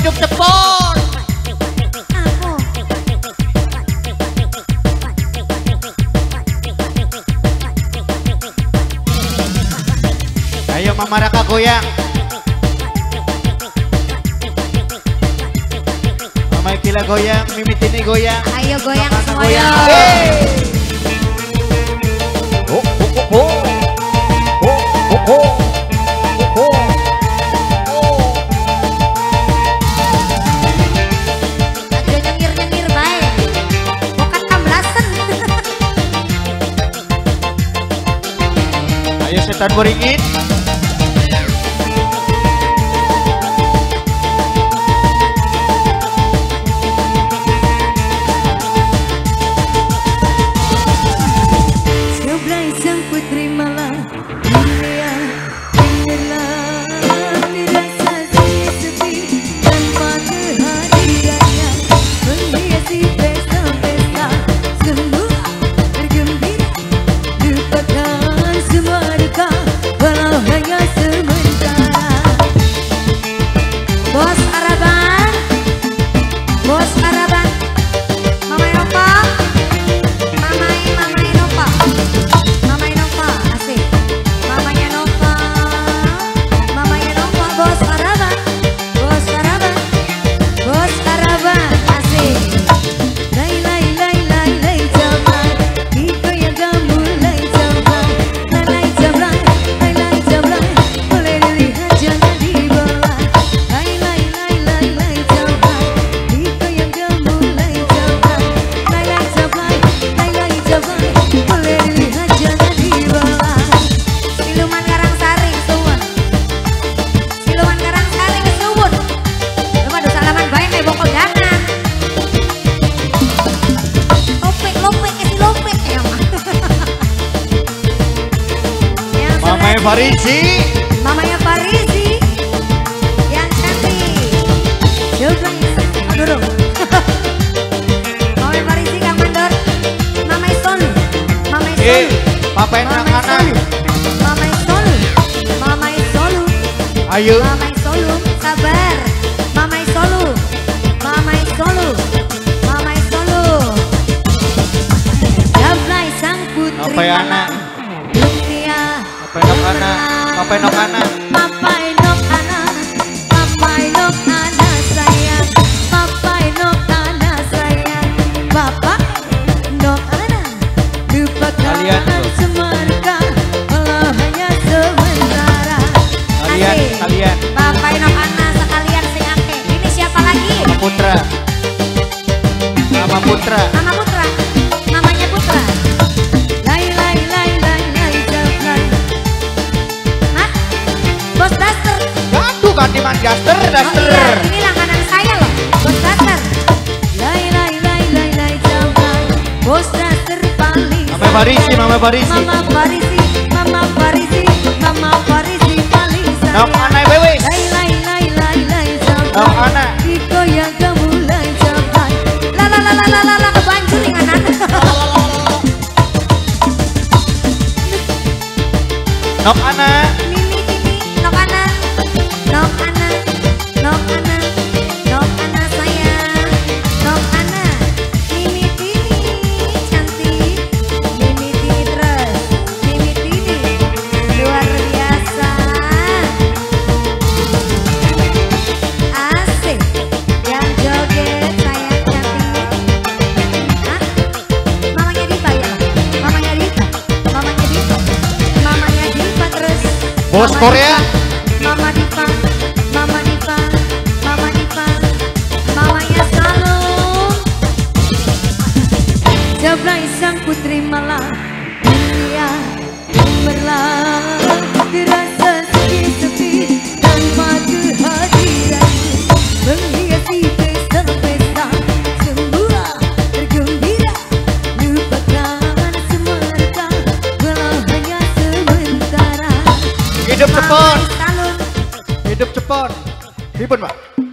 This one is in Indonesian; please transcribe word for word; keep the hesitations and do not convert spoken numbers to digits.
Hidup cepon. Ayo Mama Raka goyang. Mama Kila goyang, Mimi Tini goyang. Ayo goyang Mama semuanya. Hey. Oh, oh, oh, oh. Oh, oh, oh. Oh, oh. Ayo nyengir-nyengir baik. Bukan amblasen. Ayo setan beringin. Sebelah sang putri malam dunia dengarlah dirasa sepi tanpa kehadirannya menghiasi pesta-pesta semua bergembira lupakan semua duka walau hanya sementara. Bos Araban, Bos Araban, Mama Inopa, Mama Mama Inopa. Mama Inopa, asik. Mamanya Nova, Mamanya Nova, Bos Araban, Bos Araban, Bos Araban, asik. Lai lai lai lai lai jamlan, iko yang kamu lai jamlan, lai jamlan, lai lai jamlan, boleh dilihat jangan dibelah. Lai lai lai lai lai jamlan, iko yang kamu lai jamlan, lai lai jamlan, lai lai jamlan, boleh dilihat jangan dibelah. Siluman Karangsari suwun, Siluman Karangsari suwun. Coba dosa salaman bae kayak bokol danan. Lopek lopek kasih lopek ya mah. Yang Mama seleksi, Farisi. Mamanya Farizi yang cantik. Coba aduh dong. Mamanya Farizi Kang Mandor, Mamanya Solu, Mamanya Eh, Solu. Papa yang Mamanya kanan. Solu, Mamanya Solu, Mamanya Solu, Ayo. Mamanya Solu, sabar. Mamanya Solu, Mamanya Solu, Mamanya Solu. Gablay sang putri Apa ya anak? dunia. Apa enok anak? Apa enok anak? Papa enok anak, Papa enok anak sayang, Papa enok anak sayang, Papa enok anak. Lupakan Kalian tuh. semua duka, walau hanya sementara. Kalian, Asik. kalian. Papa enok anak sekalian sing ake. Ini siapa lagi? Mama Putra. Mama Putra. Mama Putra, mamanya Putra. Lai lai lai lai lai lai. Hah? Bos Daster. Aduh ganti man daster, Oh daster. iya, ini langganan saya loh, Bos Daster. Lai lai lai lai lai jamban, Bos Daster paling. Mama Farisi, Mama Farisi. Mama Farisi, Mama Farisi, Mama Farisi paling sayang. Nok anak bebek. Lai lai lai lai lai jamban, Nok anak. Iko yang kamu lai jamban. La la la la la la la kebanjur inganan. Nok anak. Mimi Mimi, nok anak, nok anak, nok anak, nok anak sayang, nok anak. Mimi Tini cantik, Mimi Tini terus, Mimi Tini luar biasa. Asik, yang joget sayang cantik. Hah? Mamanya Diva ya? Mamanya Diva, mamanya Diva, mamanya Diva terus. Bos Mama Korea. Diva, Mama Diva, Mama Diva, Mama Diva, mamanya Salung. Jablay sang putri malam dunia gemerlap, dirasa sepi-sepi tanpa kehadiranmu menghiasi pesta-pesta semua bergembira lupakan semua duka walau hanya sementara. Hidup cepon. Mamanya Salung. Hidup cepon. Ribet, Pak.